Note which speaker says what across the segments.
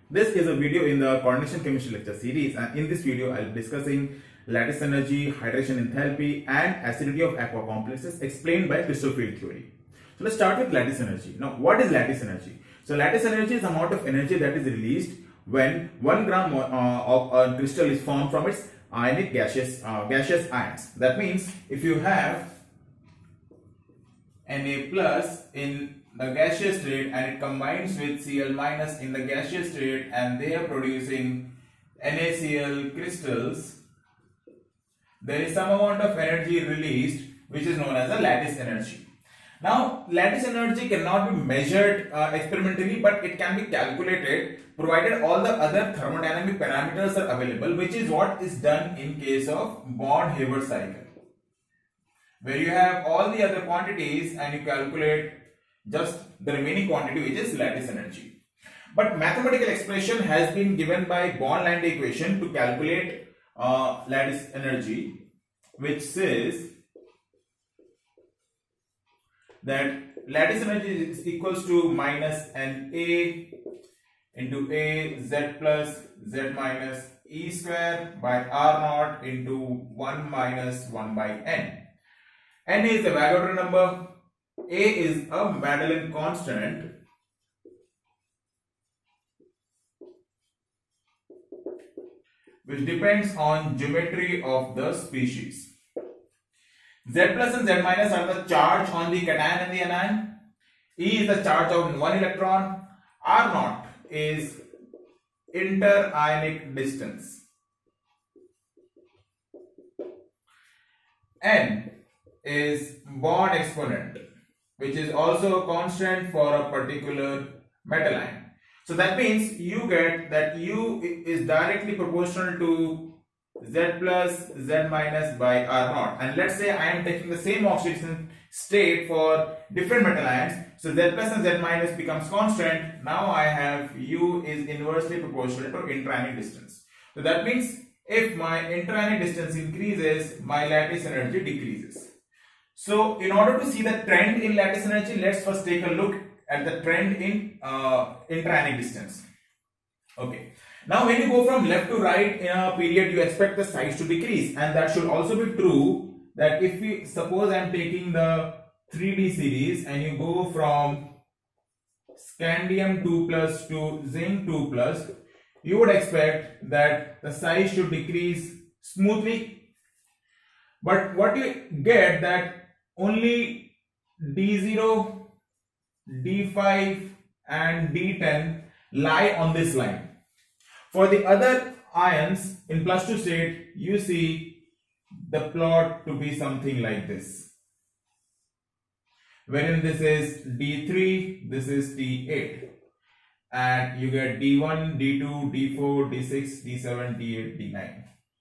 Speaker 1: This is a video in the coordination chemistry lecture series, and in this video I'll be discussing lattice energy, hydration enthalpy and acidity of aqua complexes explained by crystal field theory. So let's start with lattice energy. Now what is lattice energy? So lattice energy is the amount of energy that is released when 1 gram of a crystal is formed from its ionic gaseous ions. That means if you have Na plus in the gaseous state and it combines with Cl minus in the gaseous state and they are producing NaCl crystals, there is some amount of energy released which is known as the lattice energy. Now lattice energy cannot be measured experimentally, but it can be calculated provided all the other thermodynamic parameters are available, which is what is done in case of Born-Haber cycle, where you have all the other quantities and you calculate just the remaining quantity, which is lattice energy. But mathematical expression has been given by Born-Lande equation to calculate lattice energy, which says that lattice energy is equals to minus Na into A z plus z minus E square by R naught into 1 minus 1 by N. N is the Avogadro number, A is a Madelung constant, which depends on geometry of the species. Z plus and Z minus are the charge on the cation and the anion. E is the charge of one electron. R naught is interionic distance. N is Born exponent, which is also a constant for a particular metal ion. So that means you get that U is directly proportional to Z plus Z minus by R naught. And let's say I am taking the same oxidation state for different metal ions. So Z plus and Z minus becomes constant. Now I have U is inversely proportional to interionic distance. So that means if my interionic distance increases, my lattice energy decreases. So in order to see the trend in lattice energy, let's first take a look at the trend in interionic distance. Okay. Now when you go from left to right in a period, you expect the size to decrease, and that should also be true that if we suppose I am taking the 3D series and you go from scandium 2 plus to zinc 2 plus, you would expect that the size should decrease smoothly. But what you get that only D0, D5 and D10 lie on this line. For the other ions in plus 2 state, you see the plot to be something like this, wherein this is D3, this is D8, and you get D1, D2, D4, D6, D7, D8, D9.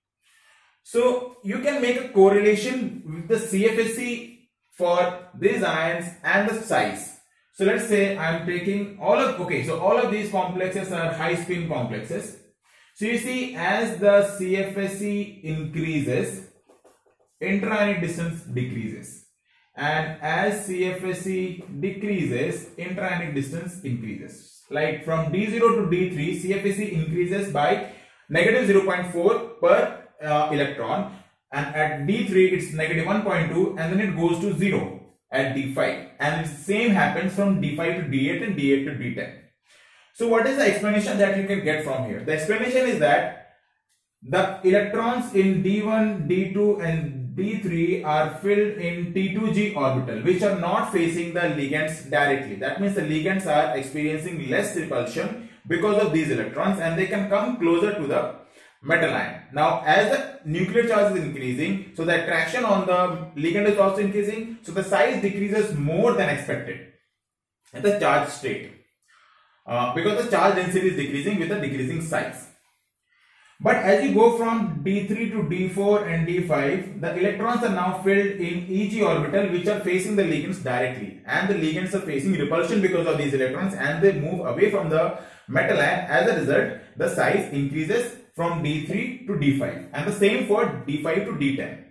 Speaker 1: So you can make a correlation with the CFSE for these ions and the size. So let's say I am taking all of these complexes are high spin complexes. So you see, as the CFSE increases, interionic distance decreases, and as CFSE decreases, interionic distance increases. Like from D0 to D3, CFSE increases by negative 0.4 per electron, and at D3 it's negative 1.2, and then it goes to 0 at D5, and the same happens from D5 to D8 and D8 to D10. So what is the explanation that you can get from here? The explanation is that the electrons in D1, D2 and D3 are filled in T2g orbital, which are not facing the ligands directly. That means the ligands are experiencing less repulsion because of these electrons, and they can come closer to the metal ion. Now as the nuclear charge is increasing, so the attraction on the ligand is also increasing, so the size decreases more than expected at the charge state. Because the charge density is decreasing with a decreasing size. But as you go from D3 to D4 and D5, the electrons are now filled in Eg orbital, which are facing the ligands directly, and the ligands are facing repulsion because of these electrons, and they move away from the metal ion. As a result, the size increases from D3 to D5, and the same for D5 to D10.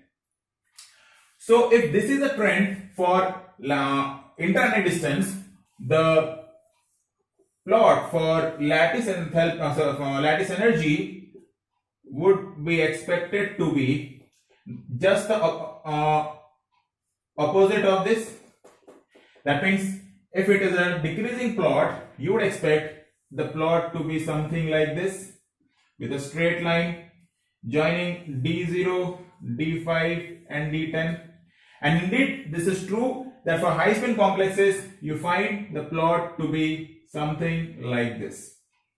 Speaker 1: So if this is a trend for interionic distance, the plot for lattice lattice energy would be expected to be just the opposite of this. That means if it is a decreasing plot, you would expect the plot to be something like this, with a straight line joining D0, D5 and D10. And indeed this is true that for high spin complexes you find the plot to be something like this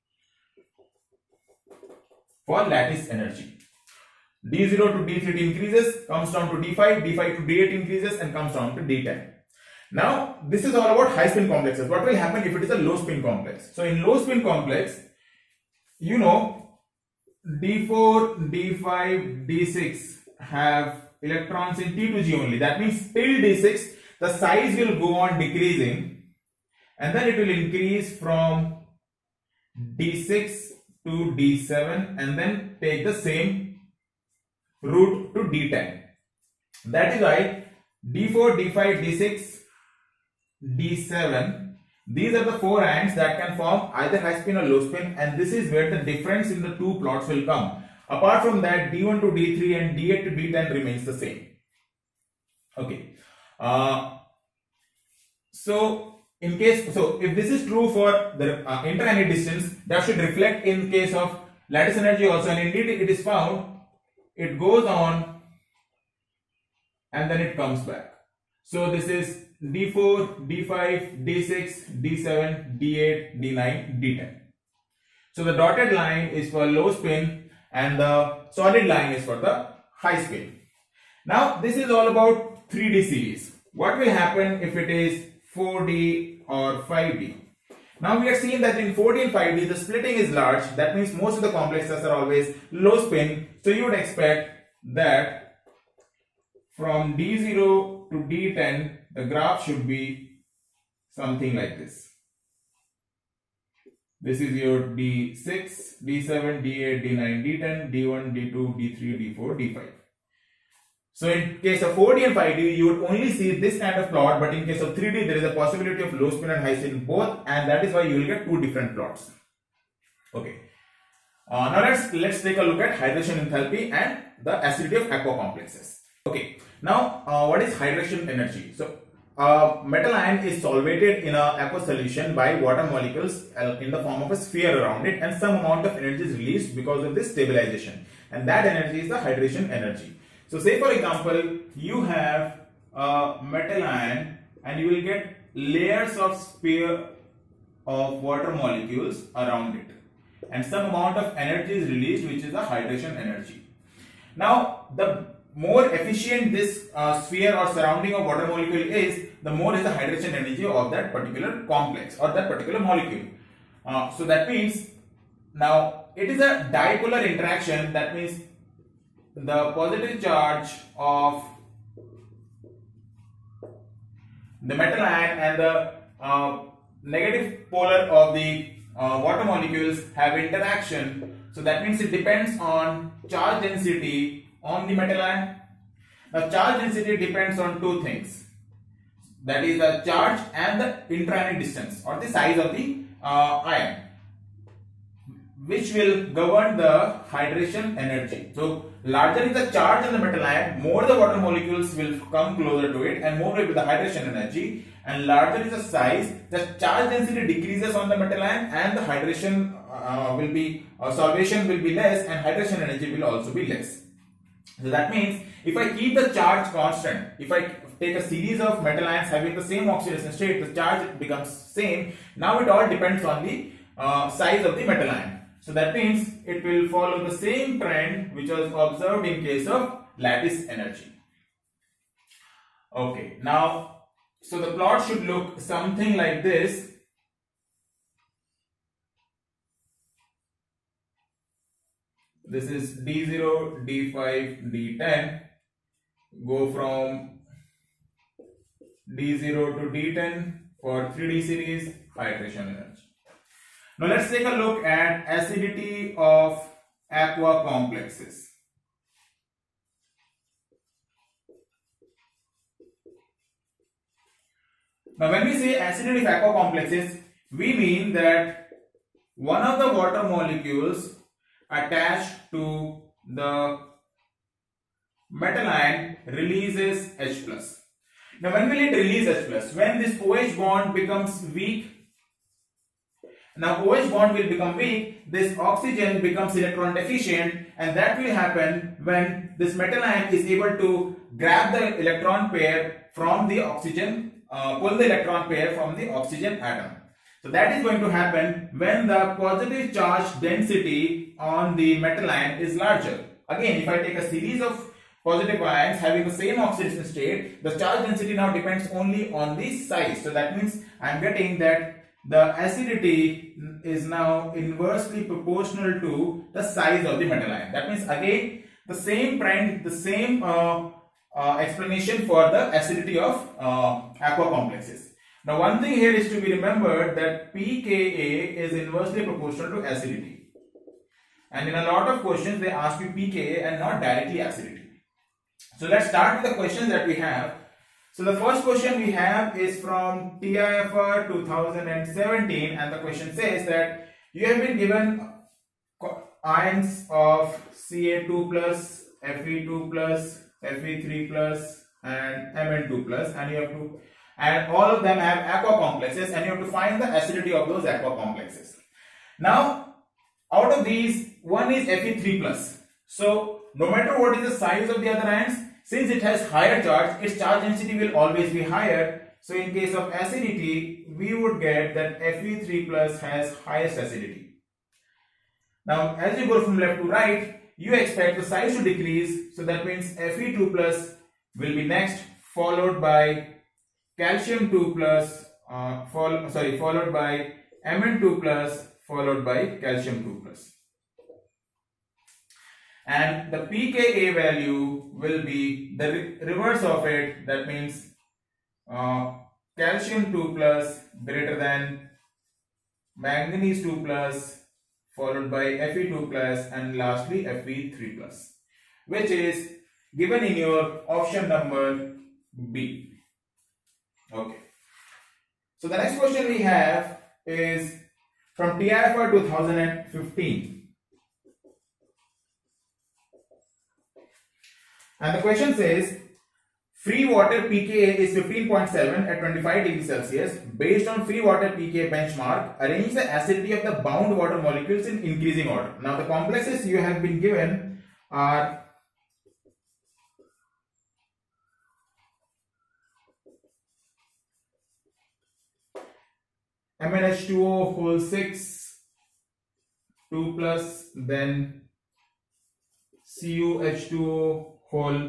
Speaker 1: for lattice energy. D0 to D3 increases, comes down to D5, D5 to D8 increases and comes down to D10. Now this is all about high spin complexes. What will happen if it is a low spin complex? So in low spin complex, you know, D4, D5, D6 have electrons in T to G only. That means till D6 the size will go on decreasing and then it will increase from D6 to D7 and then take the same route to D10. That is why D4, D5, D6, D7, these are the four ions that can form either high spin or low spin, and this is where the difference in the two plots will come. Apart from that, D1 to D3 and D8 to D10 remains the same. Okay. So if this is true for the inter-ionic distance, that should reflect in case of lattice energy also, and indeed it is found it goes on and then it comes back. So this is D4, D5, D6, D7, D8, D9, D10. So the dotted line is for low spin and the solid line is for the high spin. Now this is all about 3D series. What will happen if it is 4D or 5D? Now we are seeing that in 4D and 5D the splitting is large. That means most of the complexes are always low spin. So you would expect that from D0 to D10 the graph should be something like this. This is your D6, D7, D8, D9, D10, D1, D2, D3, D4, D5. So in case of 4D and 5D, you would only see this kind of plot, but in case of 3D, there is a possibility of low spin and high spin both, and that is why you will get two different plots. Okay. Now let's take a look at hydration enthalpy and the acidity of aqua complexes. Okay. Now what is hydration energy? So metal ion is solvated in a aqueous solution by water molecules in the form of a sphere around it, and some amount of energy is released because of this stabilization, and that energy is the hydration energy. So say for example you have a metal ion and you will get layers of sphere of water molecules around it, and some amount of energy is released, which is the hydration energy. Now the more efficient this sphere or surrounding of water molecule is, the more is the hydration energy of that particular complex or that particular molecule. So that means now it is a dipolar interaction. That means the positive charge of the metal ion and the negative polar of the water molecules have interaction. So that means it depends on charge density on the metal ion. Now charge density depends on two things, that is the charge and the intra-ionic distance or the size of the ion, which will govern the hydration energy. So larger is the charge in the metal ion, more the water molecules will come closer to it and more will be the hydration energy, and larger is the size, the charge density decreases on the metal ion and the hydration will be solvation will be less and hydration energy will also be less. So that means if I keep the charge constant, if I take a series of metal ions having the same oxidation state, the charge becomes same. Now it all depends on the size of the metal ion. So that means it will follow the same trend which was observed in case of lattice energy. Okay, now so the plot should look something like this. This is D0, D5, D10. Go from D0 to D10 for 3D series hydration energy. Now let's take a look at acidity of aqua complexes. Now when we say acidity of aqua complexes, we mean that one of the water molecules attached to the metal ion releases H plus. Now when will it release H plus? When this OH bond becomes weak. Now OH bond will become weak, this oxygen becomes electron deficient, and that will happen when this metal ion is able to grab the electron pair from the oxygen, pull the electron pair from the oxygen atom. So that is going to happen when the positive charge density on the metal ion is larger. Again, if I take a series of positive ions having the same oxidation state, the charge density now depends only on the size. So that means I am getting that the acidity is now inversely proportional to the size of the metal ion. That means again the same explanation for the acidity of aqua complexes. Now one thing here is to be remembered that pKa is inversely proportional to acidity, and in a lot of questions they ask you pKa and not directly acidity. So let's start with the questions that we have. So the first question we have is from TIFR 2017, and the question says that you have been given ions of Ca2 plus, Fe2 plus, Fe3 plus and Mn2 plus, and all of them have aqua complexes, and you have to find the acidity of those aqua complexes. Now out of these, one is Fe3 plus. So no matter what is the size of the other ions, since it has higher charge, its charge density will always be higher. So in case of acidity, we would get that Fe3 plus has highest acidity. Now as you go from left to right, you expect the size to decrease. So that means Fe2 plus will be next, followed by calcium 2 plus, followed by Mn2 plus, followed by calcium 2 plus. And the pKa value will be the reverse of it. That means calcium 2 plus greater than manganese 2 plus, followed by Fe2 plus, and lastly Fe3 plus, which is given in your option number B. Okay. So the next question we have is from TIFR 2015. And the question says, free water pKa is 15.7 at 25 degrees Celsius. Based on free water pKa benchmark, arrange the acidity of the bound water molecules in increasing order. Now the complexes you have been given are MnH2O whole 6, 2 plus, then CuH2O whole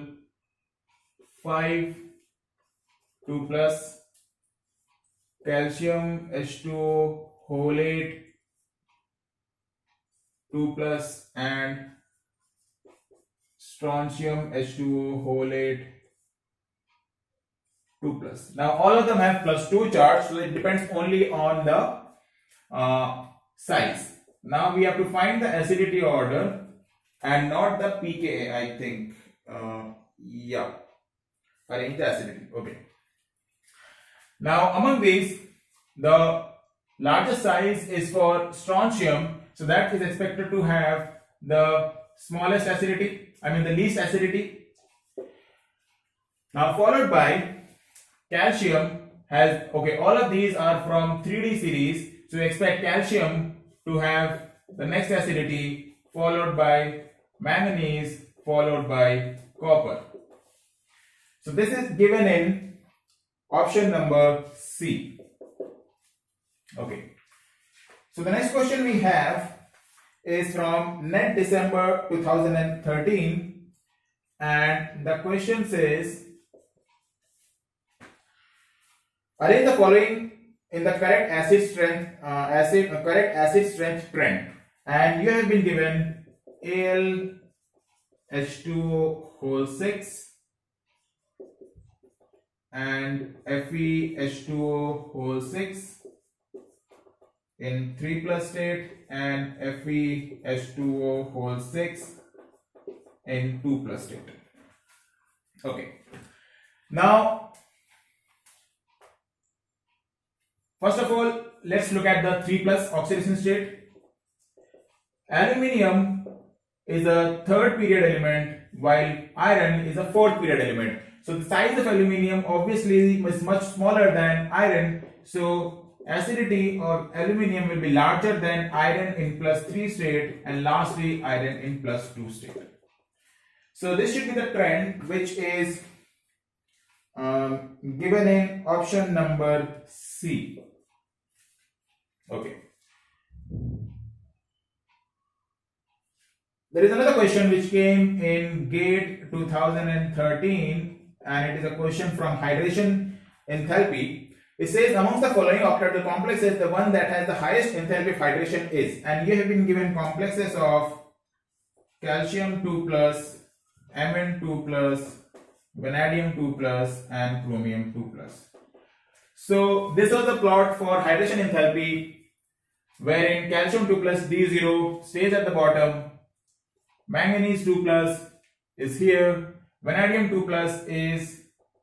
Speaker 1: 5, 2 plus, calcium H2O whole 8, 2 plus, and strontium H2O whole 8, 2 plus. Now all of them have +2 charge, so it depends only on the size. Now we have to find the acidity order and not the pKa, I think. Yeah, arrange the acidity. Okay. Now among these, the largest size is for strontium, so that is expected to have the smallest acidity, the least acidity. Now followed by calcium has, okay, all of these are from 3D series, so we expect calcium to have the next acidity, followed by manganese, followed by copper. So this is given in option number C. Okay. So the next question we have is from NET December 2013, and the question says, arrange the following in the correct acid strength trend, and you have been given AlH2O whole 6 and FeH2O whole 6 in 3 plus state and FeH2O whole 6 in 2 plus state. Okay. Now, first of all, let's look at the 3 plus oxidation state. Aluminium is a third period element while iron is a fourth period element. So the size of aluminium obviously is much smaller than iron. So acidity of aluminium will be larger than iron in +3 state and lastly iron in +2 state. So this should be the trend which is given in option number C. Okay. There is another question which came in GATE 2013 and it is a question from hydration enthalpy. It says amongst the following octahedral complexes, the one that has the highest enthalpy of hydration is, and you have been given complexes of calcium 2 plus, Mn2 plus, vanadium 2 plus and chromium 2 plus. So this was the plot for hydration enthalpy wherein calcium 2 plus D0 stays at the bottom, manganese 2 plus is here, vanadium 2 plus is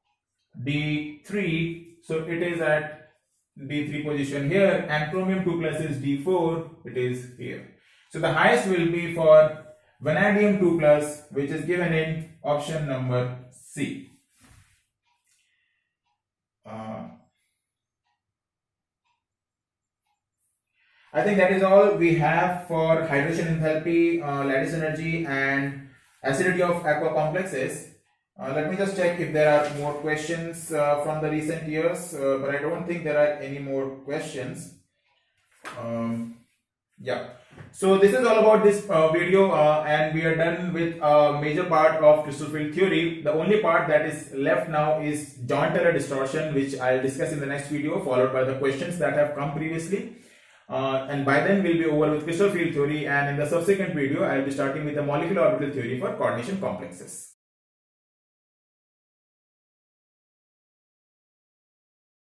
Speaker 1: D3, so it is at D3 position here, and chromium 2 plus is D4, it is here. So the highest will be for vanadium 2 plus, which is given in option number C. I think that is all we have for hydration enthalpy, lattice energy and acidity of aqua complexes. Let me just check if there are more questions from the recent years, but I don't think there are any more questions. Yeah. So this is all about this video and we are done with a major part of crystal field theory. The only part that is left now is joint-error distortion, which I'll discuss in the next video, followed by the questions that have come previously. And by then we'll be over with crystal field theory, and in the subsequent video I'll be starting with the molecular orbital theory for coordination complexes.